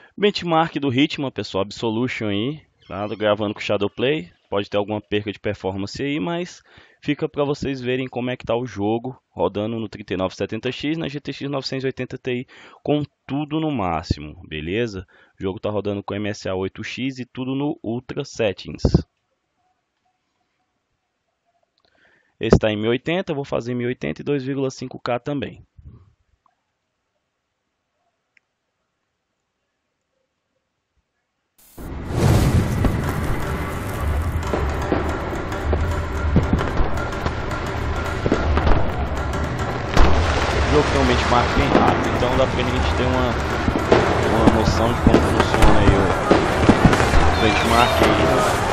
Benchmark do Hitman, pessoal, Absolution aí, tá? Tô gravando com Shadowplay, pode ter alguma perca de performance aí, mas fica para vocês verem como é que tá o jogo, rodando no 3970X, na GTX 980 Ti, com tudo no máximo, beleza? O jogo tá rodando com MSA 8X e tudo no Ultra Settings. Esse está em 1080, eu vou fazer 1080 e 2,5K também. O jogo tem um benchmark bem rápido, então dá pra gente ter uma noção de como funciona aí o benchmark aí.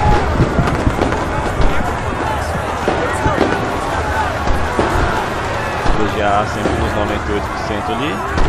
VGA sempre nos 98% ali.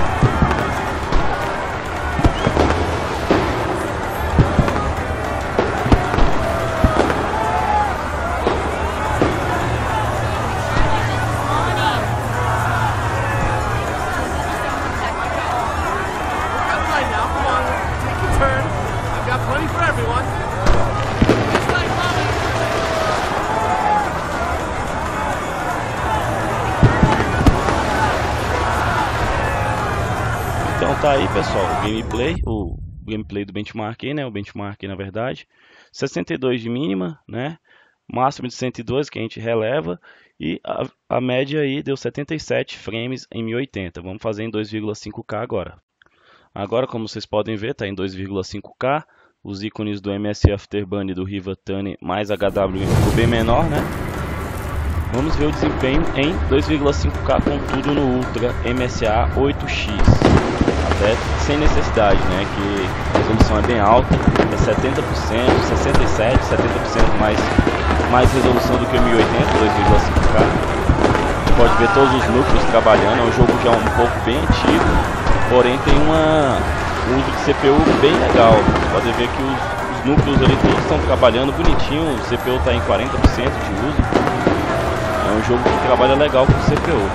Então tá aí, pessoal, o gameplay do benchmark aí, né? O benchmark na verdade, 62 de mínima, né? Máximo de 102 que a gente releva e a média aí deu 77 frames em 1080. Vamos fazer em 2,5K agora. Agora, como vocês podem ver, tá em 2,5K. Os ícones do MS Afterburn e do Riva Tunney mais HW ficou bem menor, né? Vamos ver o desempenho em 2,5K com tudo no Ultra MSA 8X. Até sem necessidade, né? Que a resolução é bem alta, é 70%, 67%, 70% mais resolução do que o 1080, 2,5K. Pode ver todos os núcleos trabalhando, é um jogo já um pouco bem antigo, porém tem um uso de CPU bem legal. Você pode ver que os núcleos ali todos estão trabalhando bonitinho, o CPU está em 40% de uso. É um jogo que trabalha legal com o CPU.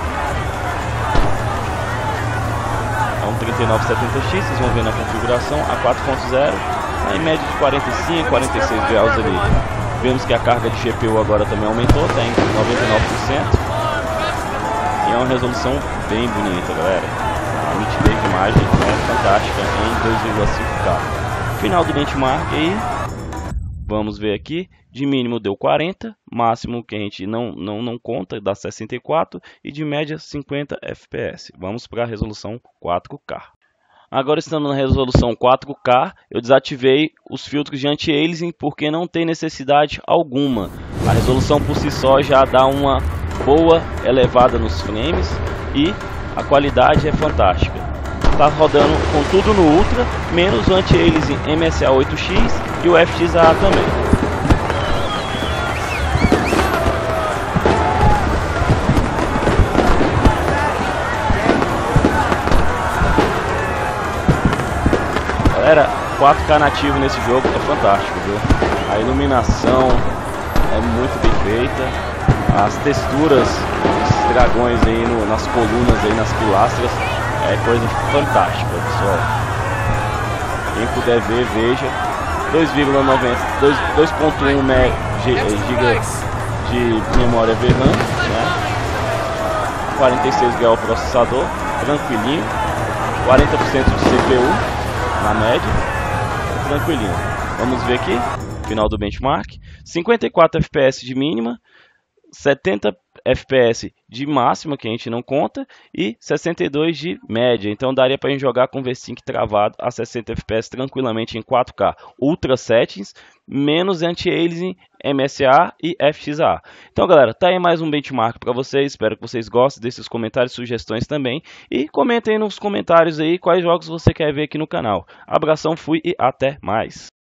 É um 3970X, vocês vão ver na configuração, a 4.0, em média de 45, 46 graus ali. Vemos que a carga de GPU agora também aumentou, está em 99%. E é uma resolução bem bonita, galera. A nitidez de imagem é fantástica em 2,5K. Final do benchmark aí. Vamos ver aqui, de mínimo deu 40, máximo que a gente não conta dá 64 e de média 50 FPS. Vamos para a resolução 4K. Agora estando na resolução 4K, eu desativei os filtros de anti-aliasing porque não tem necessidade alguma. A resolução por si só já dá uma boa elevada nos frames e a qualidade é fantástica. Está rodando com tudo no Ultra, menos o anti-aliasing MSA 8X e o FXAA também. Galera, 4K nativo nesse jogo é fantástico, viu? A iluminação é muito bem feita, as texturas dos dragões aí nas colunas, aí nas pilastras, é coisa fantástica, pessoal. Quem puder ver, veja. 2,1 GB de memória VRAM, né? 46 graus o processador, tranquilinho. 40% de CPU na média, tranquilinho. Vamos ver aqui, final do benchmark. 54 FPS de mínima, 70 FPS de máxima, que a gente não conta, e 62 de média. Então daria para a gente jogar com V-Sync travado a 60 FPS tranquilamente em 4K Ultra Settings, menos anti-aliasing, MSA e FXAA. Então galera, tá aí mais um benchmark para vocês. Espero que vocês gostem desses comentários e sugestões também. E comentem nos comentários aí quais jogos você quer ver aqui no canal. Abração, fui e até mais.